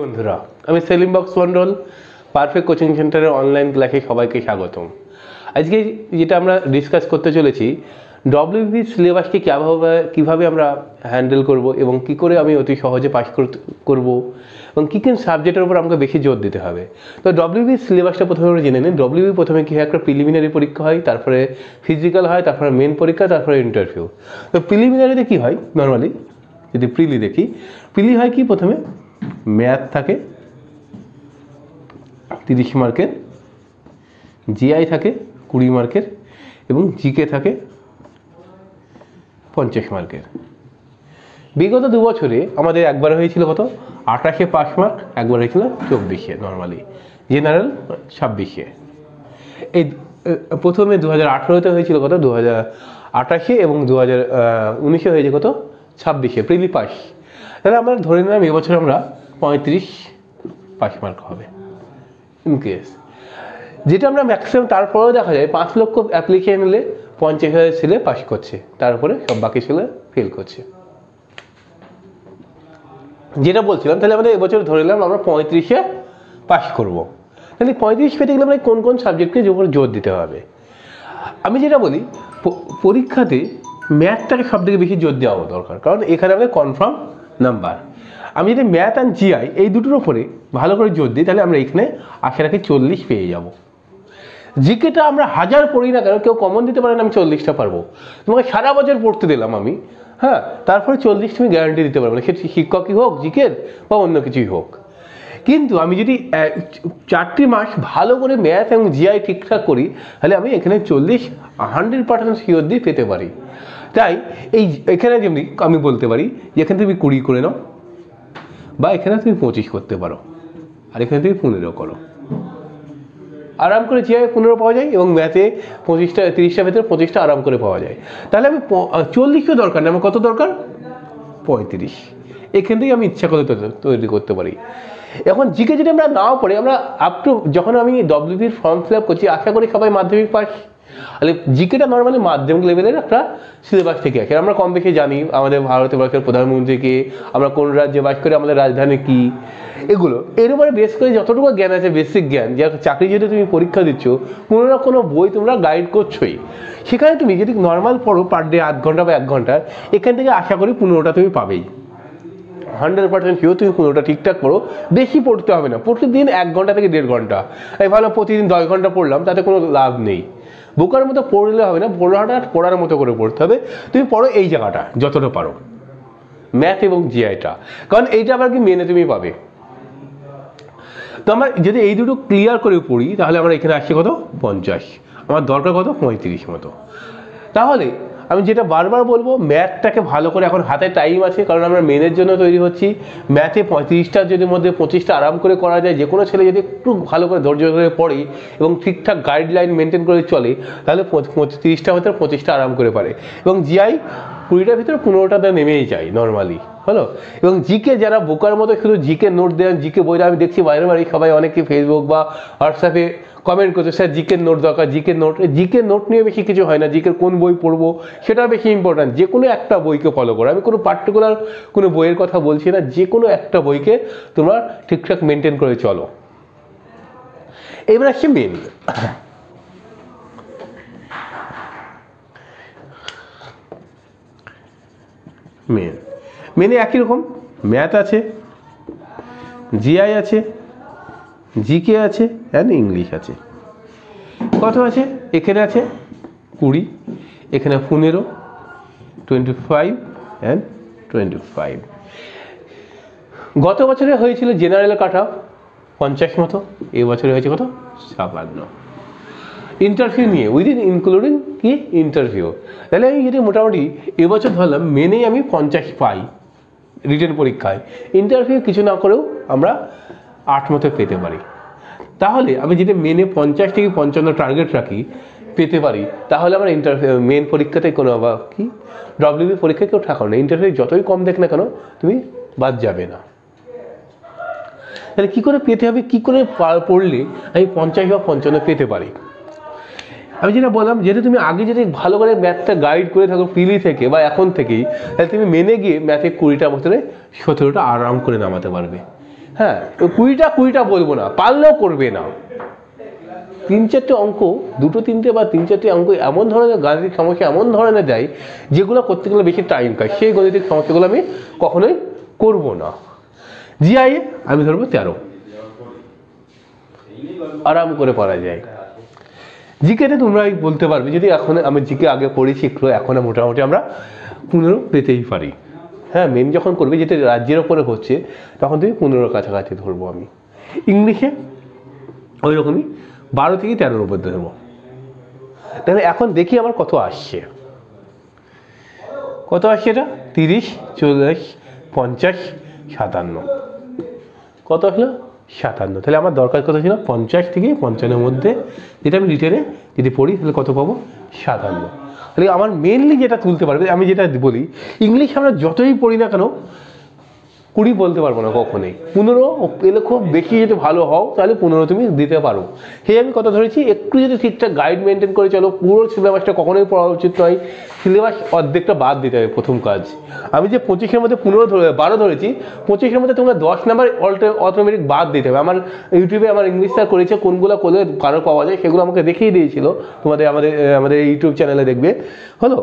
বন্ধুরা, আমি Selim Baksh Mondal, perfect coaching সেন্টারের অনলাইন ক্লাসে সবাইকে স্বাগতম। আজকে যেটা আমরা ডিসকাস করতে চলেছি, ডব্লিউবিপি সিলেবাসকে কীভাবে আমরা হ্যান্ডেল করব এবং কি করে আমি অতি সহজে পাস করব এবং কী কী সাবজেক্টের উপর আমাকে বেশি জোর দিতে হবে। তো ডব্লিউবিপি সিলেবাসটা প্রথমে আমরা জেনে নিন। ডব্লিউবিপি প্রথমে কী হয়, একটা প্রিলিমিনারি পরীক্ষা হয়, তারপরে ফিজিক্যাল হয়, তারপরে মেন পরীক্ষা, তারপরে ইন্টারভিউ। তো প্রিলিমিনারিতে কী হয়, নর্মালি যদি প্রিলি দেখি, প্রিলি হয় কি, প্রথমে ম্যাথ থাকে 30 মার্কের, জিআই থাকে 20 মার্কের এবং জিকে থাকে 50 মার্কের। বিগত 2 বছরে আমাদের একবার হয়েছিল কত, 28-এ পাস মার্ক, একবার হয়েছিল 24-এ নর্মালি, জেনারেল 26-এ। এই প্রথমে 2018-তে হয়েছিল কত, 2028-এ এবং 2019-এ হয়েছে কত, 26-এ প্রিলি পাস। তাহলে আমরা ধরে নিলাম এবছর আমরা 35 পাস মার্ক হবে ইনকেস, যেটা আমরা ম্যাক্সিমাম। তারপরেও দেখা যায় 5 লক্ষ অ্যাপ্লিকেশন এলে 50,000 ছেলে পাস করছে, তারপরে সব বাকি ছেলে ফেল করছে, যেটা বলছিলাম। তাহলে আমাদের এবছর ধরে নিলাম আমরা 35-এ পাস করব। তাহলে 35 পেতে গেলে আমরা কোন কোন সাবজেক্টকে জোর দিতে হবে? আমি যেটা বলি, পরীক্ষাতে ম্যাথটাকে সব থেকে বেশি জোর দেওয়া দরকার, কারণ এখানে আমাদের কনফার্ম নাম্বার। আমি যদি ম্যাথ অ্যান্ড জিআই এই দুটোর উপরে ভালো করে জোর দিই, তাহলে আমরা এখানে আশা রাখি 40 পেয়ে যাব। জিকেটা আমরা 1000 পড়ি না কেন, কেউ কমন দিতে পারেন আমি 40টা পারবো। তোমাকে সারা বছর পড়তে দিলাম আমি, হ্যাঁ, তারপরে 40 তুমি গ্যারান্টি দিতে পারবো না, সে শিক্ষকই হোক, জিকের বা অন্য কিছুই হোক। কিন্তু আমি যদি 4টি মাস ভালো করে ম্যাথ এবং জিআই ঠিকঠাক করি, তাহলে আমি এখানে 40 100% শিওর দিয়ে পেতে পারি। তাই এখানে যেমনি আমি বলতে পারি যে এখানে তুমি 20 করে নাও, বা এখানে তুমি 25 করতে পারো, আর এখানে তুমি 15 করো, আরাম করে জিআই 15 পাওয়া যায় এবং ম্যাথে 25টা 30টা ভেতরে 25টা আরাম করে পাওয়া যায়। তাহলে আমি 40ও দরকার না, আমার কত দরকার, 35। এখান থেকে আমি ইচ্ছা করে তৈরি করতে পারি। এখন জিকে যদি আমরা নাও পড়ে, আমরা যখন আমি ডব্লিউবির ফর্ম ফিল আপ করছি, আশা করি সবাই মাধ্যমিক পাস। তাহলে জিকেটা নর্মালি মাধ্যমিক লেভেলের একটা সিলেবাস থেকে আসে। আমরা কম বেশি জানি আমাদের ভারতবর্ষের প্রধানমন্ত্রীকে, আমরা কোন রাজ্যে বাস করি, আমাদের রাজধানী কি, এগুলো এর উপরে বেস করে যতটুকু জ্ঞান আছে, বেসিক জ্ঞান, যে চাকরি যদি তুমি পরীক্ষা দিচ্ছ, কোনো না কোনো বই তোমরা গাইড করছোই, সেখানে তুমি যদি নর্মাল পড়ো পার ডে 8 ঘন্টা বা 1 ঘন্টা, এখান থেকে আশা করি 15টা তুমি পাবেই, 100% শিওর। তুমি 15টা ঠিকঠাক পড়ো, বেশি পড়তে হবে না, প্রতিদিন 1 ঘন্টা থেকে 1.5 ঘন্টা। আমি ভাবলাম প্রতিদিন 10 ঘন্টা পড়লাম, তাতে কোনো লাভ নেই। বোকার মতো পড়লে হবে না, পড়ার মতো করে পড়তে হবে। তুমি পড়ো এই জায়গাটা যতটা পারো, ম্যাথ এবং জিআইটা, কারণ এইটা আবার কি মেনে তুমি পাবে। তো আমরা যদি এই দুটো ক্লিয়ার করে পড়ি, তাহলে আমরা এখানে আসছি কত, 50, আমার দরকার কত, 35 মতো। তাহলে আমি যেটা বারবার বলবো, ম্যাথটাকে ভালো করে, এখন হাতে টাইম আছে, কারণ আমরা মেনের জন্য তৈরি হচ্ছি। ম্যাথে 35টার যদি মধ্যে 25টা আরাম করে করা যায়, যে কোনো ছেলে যদি একটু ভালো করে ধৈর্য ধরে পড়ে এবং ঠিকঠাক গাইডলাইন মেনটেন করে চলে, তাহলে 30টার ভিতরে 25টা আরাম করে পারে। এবং জিআই 20টার ভিতরে 15টাতে নেমেই যায় নর্মালি, হলো। এবং জিকে যারা বোকার মতো শুধু জিকে নোট দেন, জিকে বইটা আমি দেখছি বাইরে বাড়ি সবাই অনেকে ফেসবুক বা হোয়াটসঅ্যাপে কমেন্ট করছে, স্যার জিকের নোট দরকার, জিকের নোট নিয়ে বেশি কিছু হয় না। জিকের কোন বই পড়বো সেটা বেশি ইম্পর্ট্যান্ট। যে কোনো একটা বইকে ফলো করো, আমি কোনো পার্টিকুলার কোনো বইয়ের কথা বলছি না, যে কোনো একটা বইকে তোমরা ঠিকঠাক মেনটেন করে চলো। এবার আসছে মেনে একই রকম ম্যাথ আছে, জিআই আছে, জিকে আছে অ্যান্ড ইংলিশ আছে। কত আছে? এখানে আছে 20, এখানে 15, 25 অ্যান্ড 25। গত বছরে হয়েছিল জেনারেল কাট অফ 50 মতো, এবছরে হয়েছে কত, 56। ইন্টারভিউ নিয়ে উইদিন ইনক্লুডিং কি ইন্টারভিউ। তাহলে আমি যদি মোটামুটি এবছর ধরলাম মেনেই আমি 50 পাই রিটেন পরীক্ষায়, ইন্টারভিউ কিছু না করেও আমরা 8 মতো পেতে পারি। তাহলে আমি যদি মেনে 50 থেকে 55 টার্গেট রাখি, পেতে পারি, তাহলে আমরা মেন পরীক্ষাতে কোনো বা কি ডব্লিউবি পরীক্ষায় কেউ ঠাকুর না, ইন্টারভিউ যতই কম দেখ না কেন তুমি বাদ যাবে না। তাহলে কী করে পেতে হবে, কী করে পড়লে আমি 50 বা 55 পেতে পারি? আমি যেটা বললাম, যেহেতু তুমি আগে যদি ভালো করে ম্যাথটা গাইড করে থাকো প্রিলি থেকে বা এখন থেকেই, তাহলে তুমি মেনে গিয়ে ম্যাথে 20টার ভিতরে 17টা আরাম করে নামাতে পারবে। হ্যাঁ, 20টা বলবো না, পারলেও করবে না। 3-4টে অঙ্ক, 2-3টে বা 3-4টে অঙ্ক এমন ধরনের গাণিতিক সমস্যা এমন ধরনের দেয় যেগুলো করতে গেলে বেশি টাইম খায়, সেই গাণিতিক সমস্যাগুলো আমি কখনোই করব না। জিআই আমি ধরবো 13, আরাম করে পড়া যায়। জিকেতে তোমরা বলতে পারবে যদি এখন আমি জিকে আগে পড়েছি একটু, এখন মোটামুটি আমরা 15 পেতেই পারি। হ্যাঁ, মেন যখন করবে যেটা রাজ্যের ওপরে হচ্ছে তখন তুমি 15 কাছাকাছি ধরবো আমি। ইংলিশে ওই রকমই 12 থেকে 13 উপর ধরবো। তাহলে এখন দেখি আমার কত আসছে, কত আসছে এটা 30, 40, 50, 57, কত আসলো 57। তাহলে আমার দরকার কত ছিল 50 থেকে 55 মধ্যে, যেটা আমি রিটেনে যদি পড়ি তাহলে কত পাবো 57। তাহলে আমার মেনলি যেটা তুলতে পারবে, আমি যেটা বলি ইংলিশ আমরা যতই পড়ি না কেন 20 বলতে পারবো না কখনোই। 15 পেলে খুব বেশি যদি ভালো হও তাহলে 15 তুমি দিতে পারো। সেই আমি কথা ধরেছি, একটু যদি ঠিকঠাক গাইড মেনটেন করে চলো, পুরো সিলেবাসটা কখনোই পড়া উচিত নয়, সিলেবাস অর্ধেকটা বাদ দিতে হবে প্রথম কাজ। আমি যে 25-এর মধ্যে 12 ধরেছি, 25-এর মধ্যে তোমরা 10 নাম্বার অটোমেটিক বাদ দিতে হবে। আমার ইউটিউবে আমার ইংলিশ স্যার করেছে, কোনগুলো করলে কারো পাওয়া যায় সেগুলো আমাকে দেখিয়ে দিয়েছিল, তোমাদের আমাদের ইউটিউব চ্যানেলে দেখবে, হলো।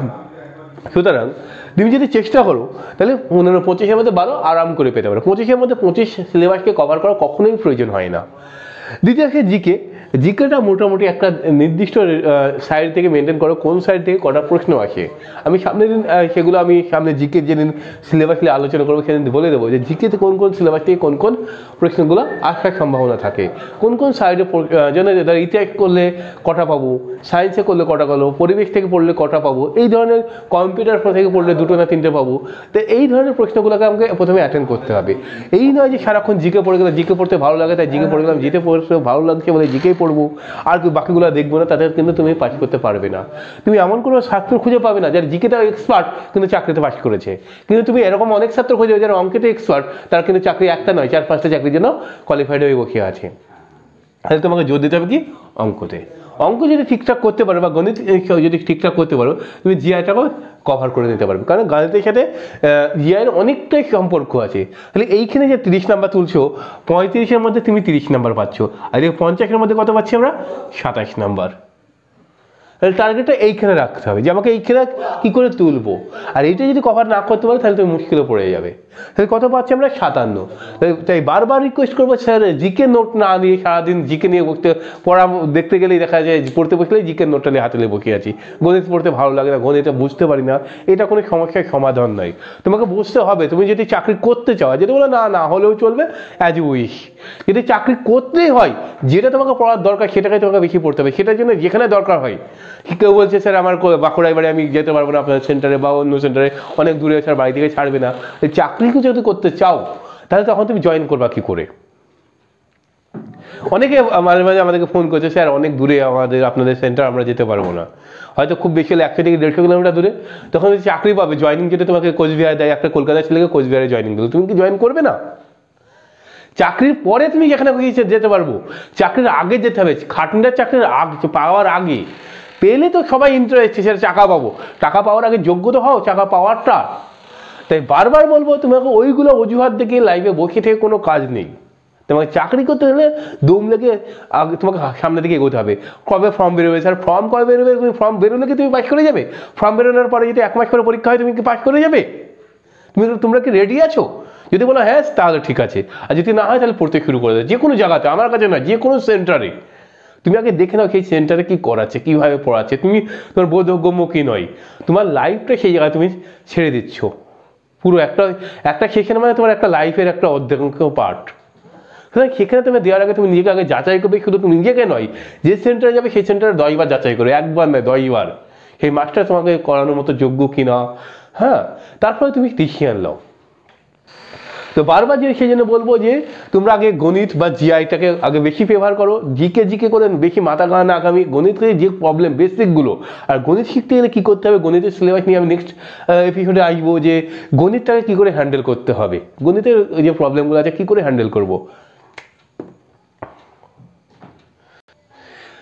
সুতরাং তুমি যদি চেষ্টা করো তাহলে 25-এর মধ্যে 12 আরাম করে পেতে পারো। 25-এর মধ্যে 25 সিলেবাসকে কভার করা কখনোই প্রয়োজন হয় না। দ্বিতীয় আছে জিকেটা মোটামুটি একটা নির্দিষ্ট সাইড থেকে মেনটেন করো, কোন সাইড থেকে কটা প্রশ্ন আসে। আমি সামনের দিন সেগুলো আমি সামনে জিকে যেদিন সিলেবাস নিয়ে আলোচনা করবো সেদিন বলে দেবো যে জিকেতে কোন কোন সিলেবাস থেকে কোন কোন প্রশ্নগুলো আসার সম্ভাবনা থাকে, কোন কোন সাইডে যেন ইতিহাস করলে কটা পাবো, সায়েন্সে করলে কটা গেলো, পরিবেশ থেকে পড়লে কটা পাবো, এই ধরনের কম্পিউটার থেকে পড়লে 2 না 3টে পাবো। তো এই ধরনের প্রশ্নগুলোকে আমাকে প্রথমে অ্যাটেন্ড করতে হবে। এই নয় যে সারাক্ষণ জিকে পড়ে গেলে, জিকে পড়তে ভালো লাগে তাই জিকে পড়ে গেলাম, জিকে পড়তে ভালো লাগছে বলে জিকেই পড়বো আর বাকিগুলো দেখবো না, তাদের কিন্তু তুমি পাস করতে পারবে না। তুমি এমন কোনো ছাত্র খুঁজে পাবে না যার জিকেটা এক্সপার্ট কিন্তু চাকরিতে পাস করেছে, কিন্তু তুমি এরকম অনেক ছাত্র খুঁজে পাবে যারা অঙ্কেতে এক্সপার্ট, তার কিন্তু চাকরি একটা নয় 4-5টা চাকরির জন্য কোয়ালিফাইড হয়ে বসে আছে। তাহলে তোমাকে জোর দিতে হবে কি অঙ্কতে। অঙ্ক যদি ঠিকঠাক করতে পারো বা গণিত যদি ঠিকঠাক করতে পারো তুমি জিআইটাকেও কভার করে নিতে পারবে, কারণ গণিতের সাথে জিআইয়ের অনেকটাই সম্পর্ক আছে। তাহলে এইখানে যে 30 নাম্বার তুলছো, 35-এর মধ্যে তুমি 30 নাম্বার পাচ্ছ, আর এই 50-এর মধ্যে কত পাচ্ছি আমরা 27 নাম্বার। তাহলে টার্গেটটা এইখানে রাখতে হবে যে আমাকে এইখানে কী করে তুলবো, আর এইটা যদি কভার না করতে পারো তাহলে তুমি মুশকিলে পড়ে যাবে। তাহলে কত পাচ্ছি আমরা 57। তাই বারবার রিকোয়েস্ট করবো স্যার জিকে নোট না নিয়ে সারাদিন জিকে নিয়ে পড়া দেখতে গেলেই দেখা যায় পড়তে বসলেই জিকে নোটটা নিয়ে হাতে বসে আছি, গণিত পড়তে ভালো লাগে না, গণিতটা বুঝতে পারি না, এটা কোনো সমস্যার সমাধান নয়। তোমাকে বুঝতে হবে তুমি যদি চাকরি করতে চাও, যদি বলো না হলেও চলবে অ্যাজ ইউ উইশ, যদি চাকরি করতেই হয় যেটা তোমাকে পড়ার দরকার সেটাকে তোমাকে বেশি পড়তে হবে, সেটার জন্য যেখানে দরকার হয়। কেউ বলছে স্যার আমার বাঁকুড়ায় বাড়ি আমি যেতে পারবো না আপনার সেন্টারে বা অন্য সেন্টারে, অনেক দূরে স্যার বাড়ি থেকে ছাড়বে না, এই চাকরিকে যদি করতে চাও তাহলে তখন তুমি জয়েন করবা কি করে। অনেকে মাঝে মাঝে আমাদেরকে ফোন করছে স্যার অনেক দূরে আপনাদের সেন্টার আমরা যেতে পারবো না, হয়তো খুব বেশি হলে 100 থেকে 150 কিলোমিটার দূরে, তখন যদি চাকরি পাবে জয়েনিং যদি তোমাকে কোচবিহার দেয়, একটা কলকাতা ছেলেকে কোচবিহারে জয়েনিং দিল, তুমি কি জয়েন করবে না? চাকরির পরে তুমি যেখানে যেতে পারবো, চাকরির আগে যেতে হবে, খাটনিটার চাকরির পাওয়ার আগে পেলে তো সবাই ইন্টারেস্ট সেটা টাকা পাবো, টাকা পাওয়ার আগে যোগ্যতা হও টাকা পাওয়ারটা। তাই বারবার বলবো তোমাকে ওইগুলো অজুহাত দেখে লাইফে বসে থেকে কোনো কাজ নেই। তোমাকে চাকরি করতে হলে দম লেগে আগে তোমাকে সামনের দিকে এগোতে হবে। কবে ফর্ম বেরোবে স্যার, ফর্ম কবে বেরোবে, তুমি ফর্ম বেরোলে কি তুমি পাস করে যাবে? ফর্ম বেরোনোর পরে যদি 1 মাস পরে পরীক্ষা হয় তুমি কি পাস করে যাবে? তোমরা কি রেডি আছো? যদি বলো হ্যাঁ তাহলে ঠিক আছে, আর যদি না হয় তাহলে পড়তে শুরু করে দেয় যে কোনো জায়গাতে, আমার কাছে না যে কোনো সেন্টারে। তুমি আগে দেখে নাও সেই সেন্টারে কি করাচ্ছে, কীভাবে পড়াচ্ছে, তুমি তোমার বোধগম্য কি নয়, তোমার লাইফটা সেই জায়গায় তুমি ছেড়ে দিচ্ছ। পুরো একটা সেখানে মানে তোমার একটা লাইফের একটা অর্ধেকাংশ পার্ট। সুতরাং সেখানে তুমি দেওয়ার আগে তুমি নিজেকে আগে যাচাই করবে, শুধু তুমি নিজেকে নয়, যে সেন্টারে যাবে সেই সেন্টারে 10 বার যাচাই করো, একবার নয় 10 বার, সেই মাস্টার তোমাকে করানোর মতো যোগ্য কিনা। হ্যাঁ, তারপরে তুমি ডিসিশন নাও। তো বারবার যে সেই জন্য বলবো যে তোমরা আগে গণিত বা জিআইটাকে আগে বেশি ফেভার করো, জিকে করে বেশি মাথা ঘানা আগামী গণিতের যে প্রবলেম বেসিকগুলো, আর গণিত শিখতে গেলে কী করতে হবে গণিতের সিলেবাস নিয়ে আমি নেক্সট এপিসোডে আসবো যে গণিতটাকে কী করে হ্যান্ডেল করতে হবে, গণিতের যে প্রবলেমগুলো আছে কী করে হ্যান্ডেল করবো।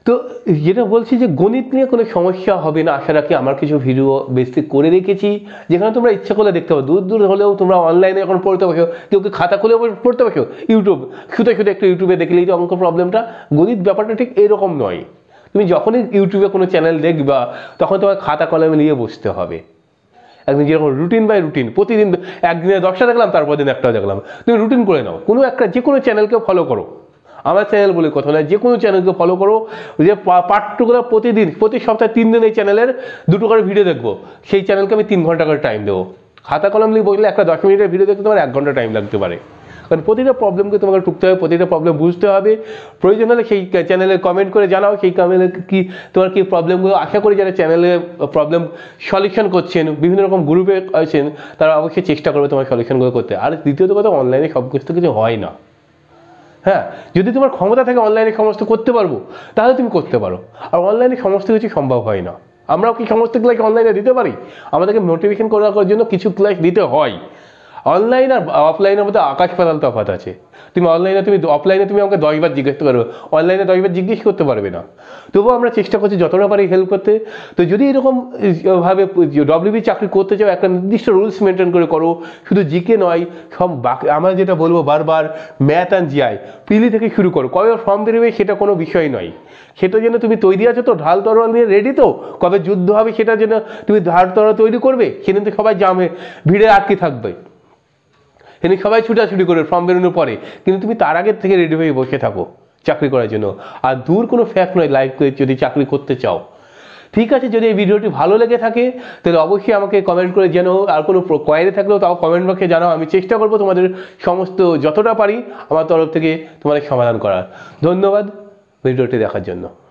তো যেটা বলছি যে গণিত নিয়ে কোনো সমস্যা হবে না আশা রাখি। আমার কিছু ভিডিও বেসিক করে রেখেছি যেখানে তোমরা ইচ্ছা করলে দেখতে পাবো। দূর দূর হলেও তোমরা অনলাইনে এখন পড়তে বসো, কেউ খাতা খুলে পড়তে বসো, ইউটিউব শুধু শুধু একটু ইউটিউবে দেখলেই যে অঙ্ক প্রবলেমটা। গণিত ব্যাপারটা ঠিক এরকম নয়। তুমি যখনই ইউটিউবে কোনো চ্যানেল দেখবা তখন তোমার খাতা কলমে নিয়ে বসতে হবে। একদিন যেরকম রুটিন বাই রুটিন, প্রতিদিন একদিনে 10টা দেখলাম, তারপর দিন একটা দেখলাম। তুমি রুটিন করে নাও, কোনো একটা যে কোনো চ্যানেলকে ফলো করো। আমার চ্যানেল বলে কথা নয়, যে কোনো চ্যানেলকে ফলো করো, যে পার্টিকুলার প্রতিদিন প্রতি সপ্তাহে 3 দিন এই চ্যানেলের 2টো করে ভিডিও দেখবো। সেই চ্যানেলকে আমি 3 ঘন্টা করে টাইম দেবো। খাতা কলম নিয়ে বসলে একটা 10 মিনিটের ভিডিও দেখতে তোমার 1 ঘন্টা টাইম লাগতে পারে। কারণ প্রতিটা প্রবলেমকে তোমাকে টুকতে হবে, প্রতিটা প্রবলেম বুঝতে হবে। প্রয়োজন হলে সেই চ্যানেলে কমেন্ট করে জানাও সেই চ্যানেলে কি তোমার কি প্রবলেমগুলো। আশা করি যারা চ্যানেলে প্রবলেম সলিউশন করছেন, বিভিন্ন রকম গ্রুপে আছেন, তারা অবশ্যই চেষ্টা করবে তোমার সলিউশনগুলো করতে। আর দ্বিতীয়ত কথা, অনলাইনে সব কিছু হয় না। হ্যাঁ, যদি তোমার ক্ষমতা থাকে অনলাইনে সমস্ত করতে পারবো তাহলে তুমি করতে পারো, আর অনলাইনে সমস্ত কিছু সম্ভব হয় না। আমরাও কি সমস্ত ক্লাস অনলাইনে দিতে পারি? আমাদেরকে মোটিভেশন করার জন্য কিছু ক্লাস দিতে হয়। অনলাইন আর অফলাইনের মধ্যে আকাশ পাতাল তফাৎ আছে। তুমি অফলাইনে তুমি আমাকে 10 বার জিজ্ঞেস করো, অনলাইনে 10 বার জিজ্ঞেস করতে পারবে না। তবুও আমরা চেষ্টা করছি যতটা পারি হেল্প করতে। তো যদি এরকম ভাবে WBP চাকরি করতে চাও, একটা নির্দিষ্ট রুলস মেনটেন করে করো। শুধু জিকে নয়, সব বাকি আমরা যেটা বলবো বারবার, ম্যাথ অ্যান্ড জিআই পিলি থেকে শুরু করো। কবে ফর্ম বেরোবে সেটা কোনো বিষয় নয়। সেটার জন্য তুমি তৈরি আছো তো, ঢাল তরোয়াল নিয়ে রেডি তো? কবে যুদ্ধ হবে সেটার জন্য তুমি ঢাল তরোয়াল তৈরি করবে? সেদিন তো সবাই ভিড়ে আটকে থাকবে, এনে সবাই ছুটাছুটি করবে ফর্ম বেরোনোর পরে। কিন্তু তুমি তার আগের থেকে রেডি হয়ে বসে থাকো চাকরি করার জন্য। আর দূর কোনো ফ্যাক্ট নয় লাইফ যদি চাকরি করতে চাও। ঠিক আছে, যদি এই ভিডিওটি ভালো লেগে থাকে তাহলে অবশ্যই আমাকে কমেন্ট করে জানাও। আর কোনো কোয়ারি থাকলেও তাও কমেন্ট বক্সে জানাও। আমি চেষ্টা করবো তোমাদের সমস্ত যতটা পারি আমার তরফ থেকে তোমাদের সমাধান করার। ধন্যবাদ ভিডিওটি দেখার জন্য।